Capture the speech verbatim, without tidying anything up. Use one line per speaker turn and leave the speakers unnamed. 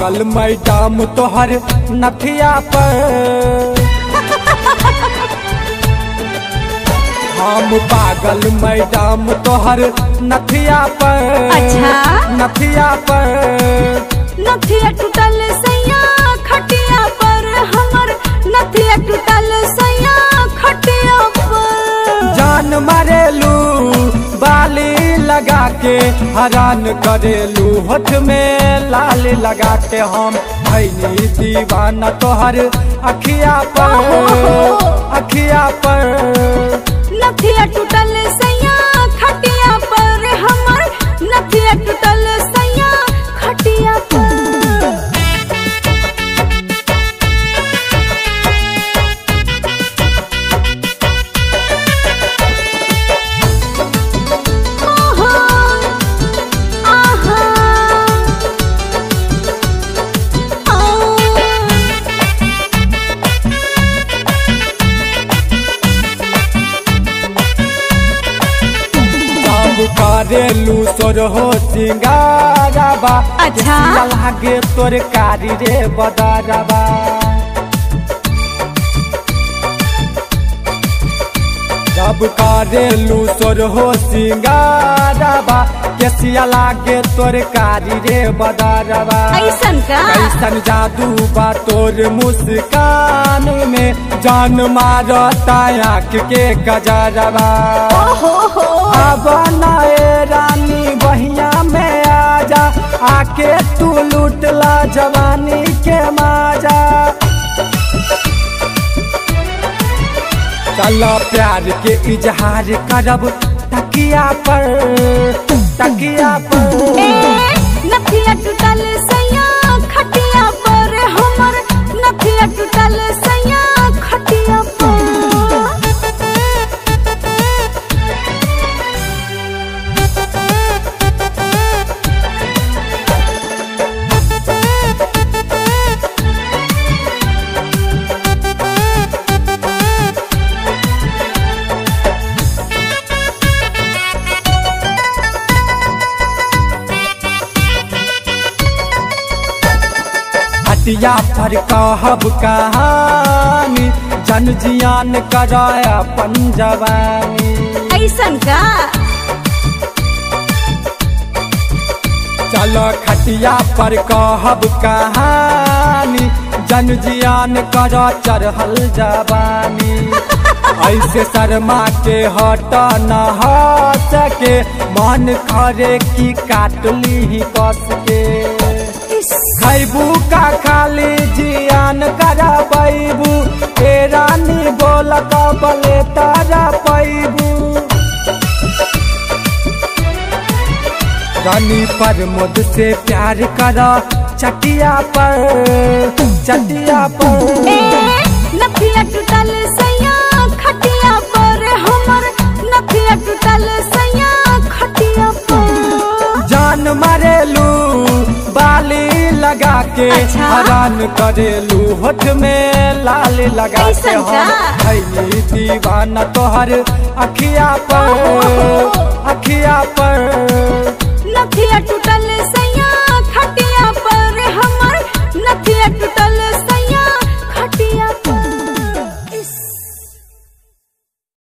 पागल मैडम तोहर नथिया पर। हम पागल मैडम तोहर नथिया पर।
अच्छा
नथिया पर
नथिया टूटल सैया खटिया पर हमर नथिया टूटल सैया खटिया पर।
जान मारेलू बाली लगा के हरान करेलू होठ में लाल लगा के हम भैनी दीवाना तोहर अखिया पर। अखिया पर
नथिया टूटल सैया खटिया पर हमर नथिया टूटल सैया खटिया पर।
करेलू तोर हो सिंगाराबा।
अच्छा
लागे तोर कारी रे बदाराबा। जब करेलू तोर हो सिंगाराबा केसिया लागे तोर कारी रे बदाराबा।
ऐसन का
कैसन जादू बा तोर मुस्कान में जान मारता आँख के गजरबा। अब नए रानी बहिया में आजा आके तू लूटला जवानी के माजा। चलो प्यार के इजहार करब तकिया पर। तकिया पर
नथिया टूटल सैया खटिया पर हमर नथिया टूटल सैया खटिया पर।
हटिया पर कहब कहानी जन जियान कराया पंजवानी।
ऐसन का
चलो खटिया पर कहब कहानी जन जियान कर चढ़ल जवानी। ऐसे शर्मा के हट न सके मन करे की काटली कस के। खैबू का खाली जियान करा पैबू ए रानी बोल कबले तारा पैबू। रानी पर मुझ से प्यार करा चटिया पर। चटिया पर
नथिया टूटल सैया खटिया पर हमर नथिया टूटल सैया खटिया पर।
जान मारेलू बाली लगा के
अच्छा?
हरान करेलू होठ में लाल लगा के हम भैनी दीवाना तोहर अखिया पर। अखिया पर